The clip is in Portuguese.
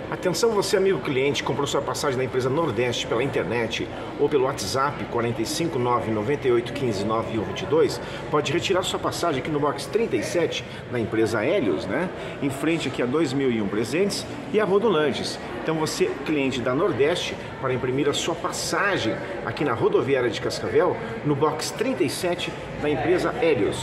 Atenção você, amigo cliente, comprou sua passagem da empresa Nordeste pela internet ou pelo WhatsApp 459 98 15 9122, pode retirar sua passagem aqui no box 37 da empresa Helios, né? Em frente aqui a 2001 Presentes e a Rodolantes. Então você, cliente da Nordeste, para imprimir a sua passagem aqui na rodoviária de Cascavel, no box 37 da empresa Helios.